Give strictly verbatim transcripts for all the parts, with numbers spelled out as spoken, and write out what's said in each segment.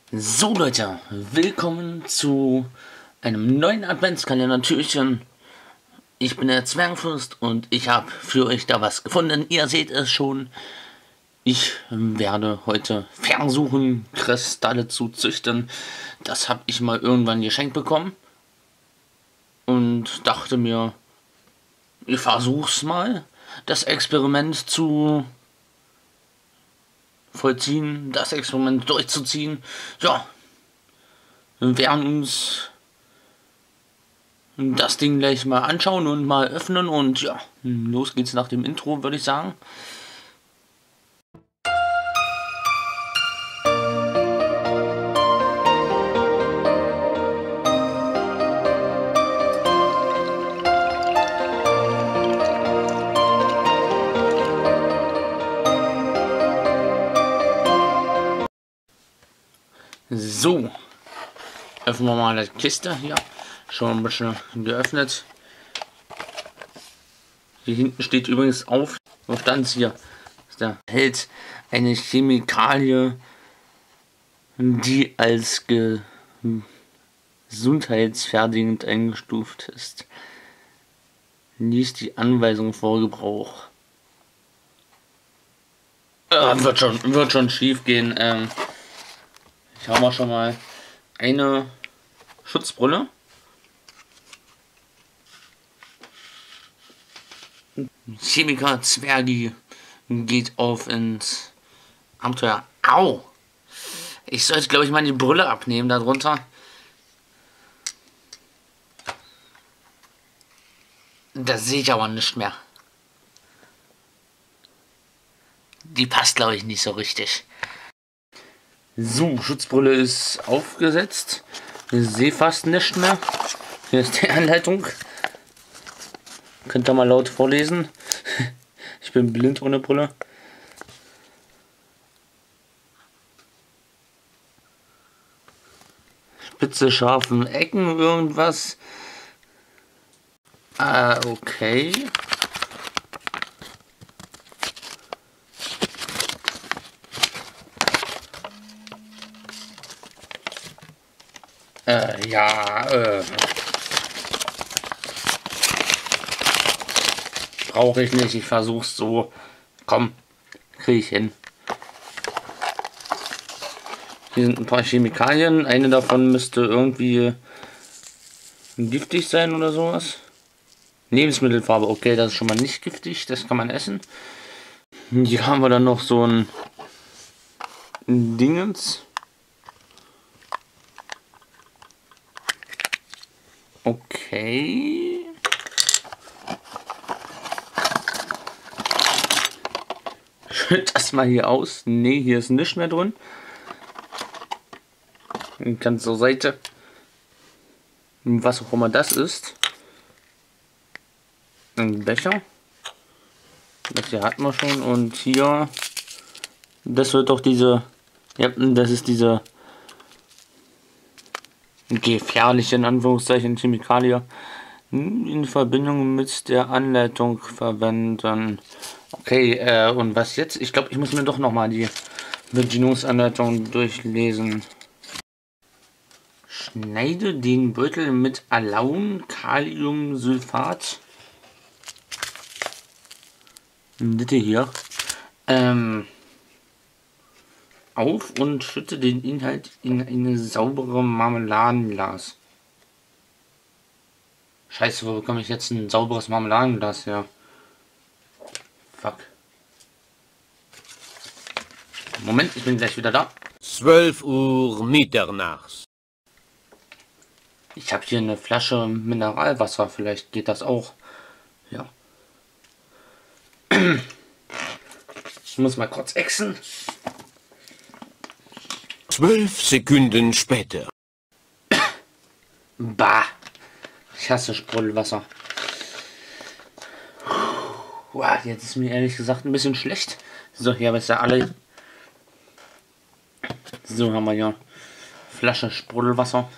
So Leute, willkommen zu einem neuen Adventskalender-Türchen. Ich bin der Zwergenfürst und ich habe für euch da was gefunden. Ihr seht es schon. Ich werde heute versuchen, Kristalle zu züchten. Das habe ich mal irgendwann geschenkt bekommen. Und dachte mir, ich versuch's mal, das Experiment zu vollziehen, das Experiment durchzuziehen. Ja, wir werden uns das Ding gleich mal anschauen und mal öffnen und ja, los geht's nach dem Intro, würde ich sagen. So, öffnen wir mal die Kiste hier. Schon ein bisschen geöffnet. Hier hinten steht übrigens auf, wo stand es hier? Da hält eine Chemikalie, die als gesundheitsfährdend eingestuft ist. Liest die Anweisung vor Gebrauch. Äh, wird schon, wird schon schief gehen. Ähm, ich habe schon mal eine Schutzbrille. Chemiker Zwergi geht auf ins Abenteuer. Au! Ich sollte, glaube ich, mal die Brille abnehmen darunter. Das sehe ich aber nicht mehr. Die passt, glaube ich, nicht so richtig. So, Schutzbrille ist aufgesetzt. Ich sehe fast nicht mehr. Hier ist die Anleitung. Könnt ihr mal laut vorlesen. Ich bin blind ohne Brille. Spitze, scharfen Ecken, irgendwas. Ah, okay. Äh, ja, äh. Brauche ich nicht, ich versuch's so. Komm, kriege ich hin. Hier sind ein paar Chemikalien. Eine davon müsste irgendwie giftig sein oder sowas. Lebensmittelfarbe, okay, das ist schon mal nicht giftig, das kann man essen. Hier haben wir dann noch so ein Dingens. Okay. Schütt das mal hier aus. Ne, hier ist nichts mehr drin. Ganz zur Seite. Was auch immer das ist. Ein Becher. Das hier hatten wir schon. Und hier. Das wird doch diese. Ja, das ist diese gefährliche, in Anführungszeichen, Chemikalie in Verbindung mit der Anleitung verwenden. Okay, äh, und was jetzt? Ich glaube, ich muss mir doch nochmal die Bedienungsanleitung durchlesen. Schneide den Beutel mit Alaun Kaliumsulfat. Bitte hier. Ähm, auf und schütte den Inhalt in eine saubere Marmeladenglas. Scheiße, wo bekomme ich jetzt ein sauberes Marmeladenglas her? Fuck. Moment, ich bin gleich wieder da. zwölf Uhr mitternachts. Ich habe hier eine Flasche Mineralwasser, vielleicht geht das auch. Ja. Ich muss mal kurz exen. Zwölf Sekunden später. Bah. Ich hasse Sprudelwasser. Wow, jetzt ist mir ehrlich gesagt ein bisschen schlecht. So, hier haben wir ja alle. So, haben wir hier Flasche Sprudelwasser.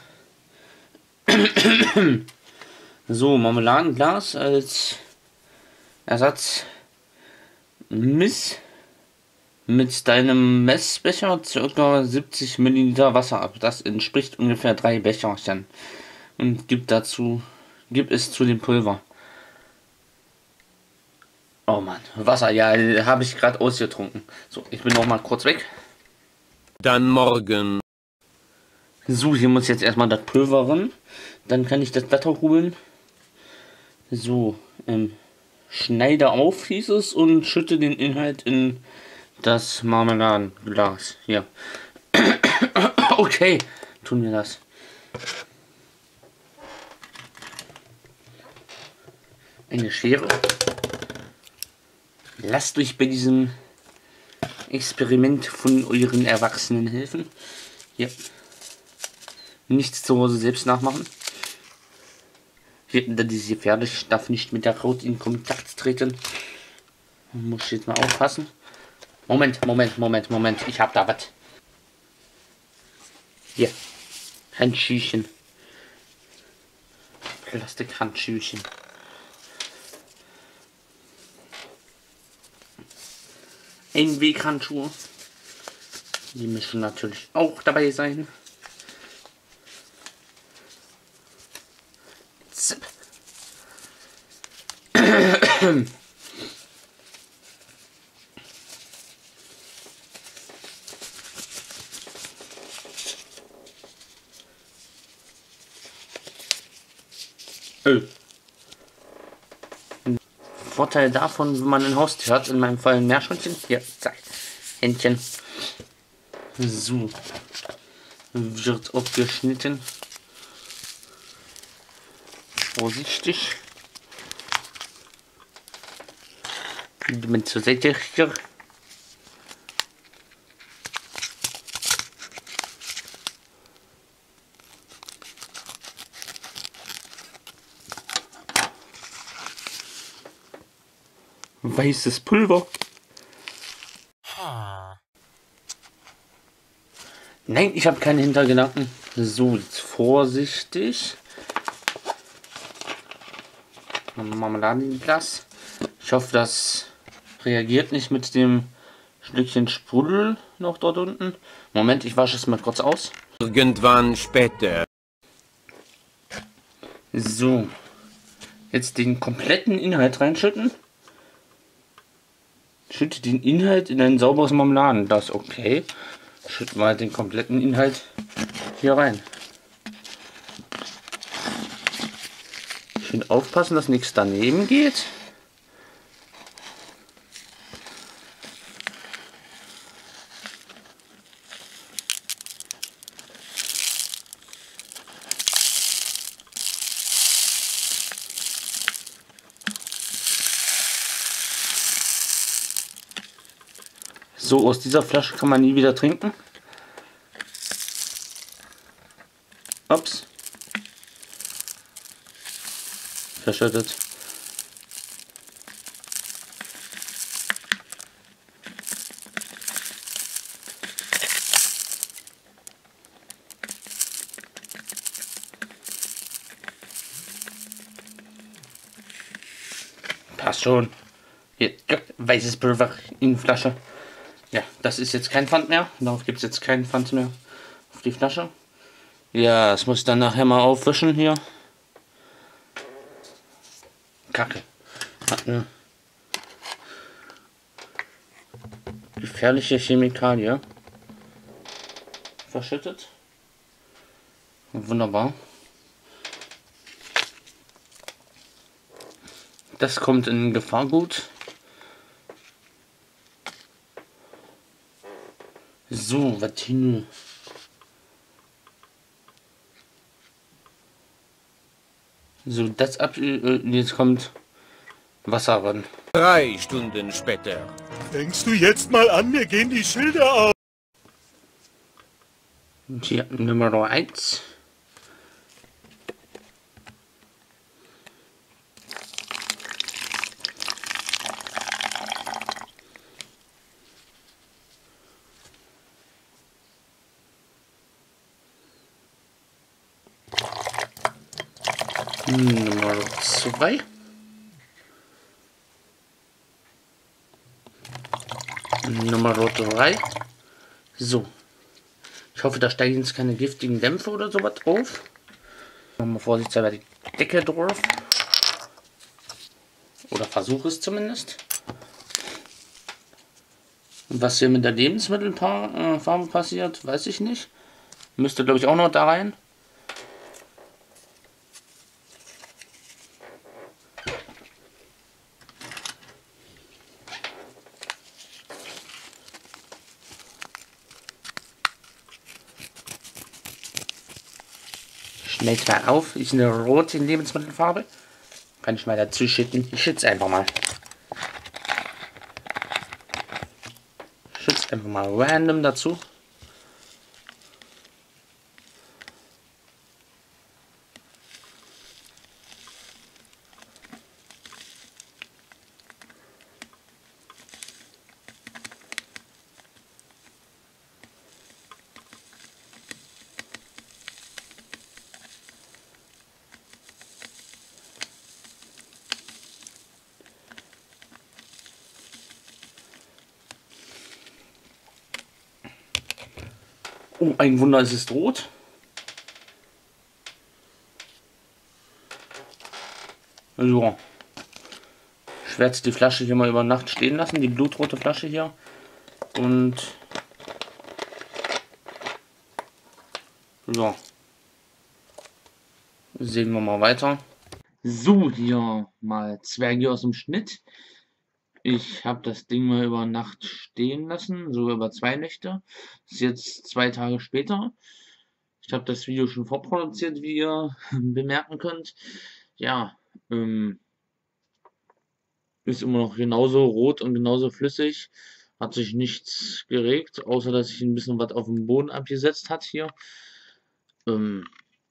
So, Marmeladenglas als Ersatz. Miss mit deinem Messbecher ca. siebzig Milliliter Wasser ab. Das entspricht ungefähr drei Becherchen. Und gib dazu, gib es zu dem Pulver. Oh Mann, Wasser, ja, habe ich gerade ausgetrunken. So, ich bin noch mal kurz weg. Dann morgen. So, hier muss jetzt erstmal das Pulver ran. Dann kann ich das Blatter holen. So, ähm, schneide auf, hieß es, und schütte den Inhalt in das Marmeladenglas. Hier. Okay, tun wir das. Eine Schere. Lasst euch bei diesem Experiment von euren Erwachsenen helfen. Ja. Nichts zu Hause selbst nachmachen. Hier, das ist gefährlich. Ich darf nicht mit der Haut in Kontakt treten. Muss ich jetzt mal aufpassen. Moment, Moment, Moment, Moment. Ich hab da was. Hier. Handschüchen. Plastikhandschüchen. Einweghandschuhe. Die müssen natürlich auch dabei sein. Zip. Öl. Vorteil davon, wenn man ein Haustier hat, in meinem Fall ein Meerschweinchen. Hier, zack. Händchen. So. Wird aufgeschnitten. Vorsichtig. Mit zur Seite hier. Weißes Pulver. Nein, ich habe keine Hintergedanken. So, jetzt vorsichtig. Marmeladenglas. Ich hoffe, das reagiert nicht mit dem Stückchen Sprudel noch dort unten. Moment, ich wasche es mal kurz aus. Irgendwann später. So. Jetzt den kompletten Inhalt reinschütten. Schütte den Inhalt in ein sauberes Marmeladenglas. Okay. Schütten wir den kompletten Inhalt hier rein. Schön aufpassen, dass nichts daneben geht. So, aus dieser Flasche kann man nie wieder trinken. Ups. Verschüttet. Passt schon. Hier, weißes Pulver in die Flasche. Ja, das ist jetzt kein Pfand mehr. Darauf gibt es jetzt keinen Pfand mehr auf die Flasche. Ja, das muss ich dann nachher mal aufwischen hier. Kacke. Hat eine gefährliche Chemikalie verschüttet. Wunderbar. Das kommt in Gefahrgut. So, was hin. So, das ab. Jetzt kommt Wasser ran. Drei Stunden später. Fängst du jetzt mal an? Mir gehen die Schilder auf. Hier, Nummer eins. Nummer zwei. Nummer drei. So. Ich hoffe, da steigen jetzt keine giftigen Dämpfe oder sowas drauf. Machen wir vorsichtshalber die Decke drauf. Oder versuche es zumindest. Was hier mit der Lebensmittelfarbe passiert, weiß ich nicht. Müsste, glaube ich, auch noch da rein. Schmeckt mal auf. Ist eine rote Lebensmittelfarbe. Kann ich mal dazu schütten. Ich schütze einfach mal. Schütze einfach mal random dazu. Oh, ein Wunder, es ist rot. So. Ich werde die Flasche hier mal über Nacht stehen lassen, die blutrote Flasche hier. Und so. Sehen wir mal weiter. So, hier mal Zwerge aus dem Schnitt. Ich habe das Ding mal über Nacht stehen lassen, sogar über zwei Nächte. Das ist jetzt zwei Tage später. Ich habe das Video schon vorproduziert, wie ihr bemerken könnt. Ja, ähm, ist immer noch genauso rot und genauso flüssig. Hat sich nichts geregt, außer dass sich ein bisschen was auf dem Boden abgesetzt hat hier. Ähm,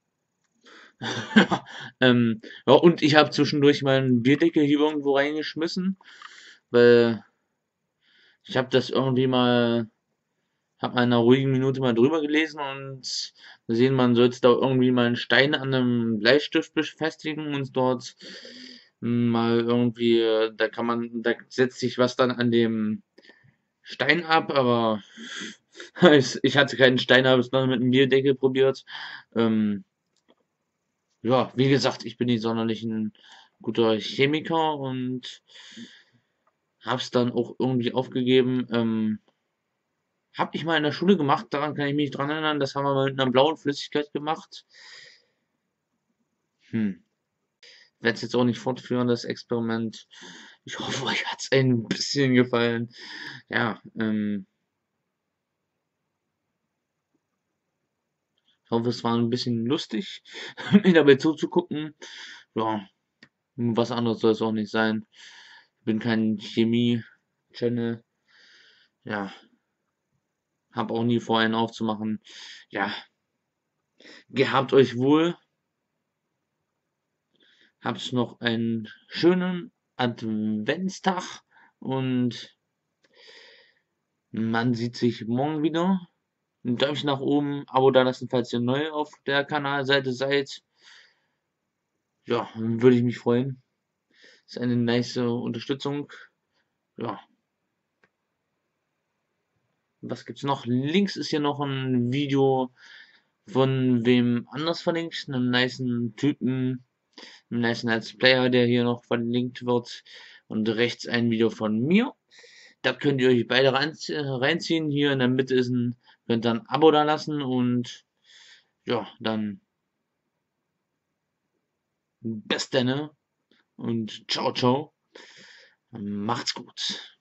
ähm, ja, und ich habe zwischendurch mal einen Bierdeckel hier irgendwo reingeschmissen, weil ich habe das irgendwie mal, habe mal in einer ruhigen Minute mal drüber gelesen und gesehen, man sollte da irgendwie mal einen Stein an einem Bleistift befestigen und dort mal irgendwie, äh, da kann man, da setzt sich was dann an dem Stein ab, aber ich, ich hatte keinen Stein, habe es noch mit einem Bierdeckel probiert. Ähm, ja, wie gesagt, ich bin nicht sonderlich ein guter Chemiker und habe es dann auch irgendwie aufgegeben. Ähm, habe ich mal in der Schule gemacht, daran kann ich mich dran erinnern, das haben wir mal mit einer blauen Flüssigkeit gemacht. Hm. Werde es jetzt auch nicht fortführen, das Experiment. Ich hoffe, euch hat es ein bisschen gefallen. Ja, ähm. Ich hoffe, es war ein bisschen lustig, mir dabei zuzugucken. Ja, was anderes soll es auch nicht sein. Ich bin kein Chemie-Channel. Ja, habe auch nie vor, einen aufzumachen. Ja, gehabt euch wohl. Habt noch einen schönen Adventstag und man sieht sich morgen wieder. Ein Däumchen nach oben, Abo da lassen, falls ihr neu auf der Kanalseite seid. Ja, würde ich mich freuen. Ist eine nice Unterstützung. Ja. Was gibt's noch? Links ist hier noch ein Video von wem anders verlinkt. Einem nicen Typen, einem nicen Let's Player, der hier noch verlinkt wird. Und rechts ein Video von mir. Da könnt ihr euch beide reinziehen. Hier in der Mitte ist ein, könnt ihr ein Abo da lassen und ja, dann bis dann und ciao, ciao. Macht's gut.